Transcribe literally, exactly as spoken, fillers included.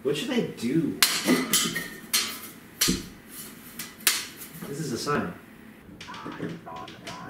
What should I do? This is a sign.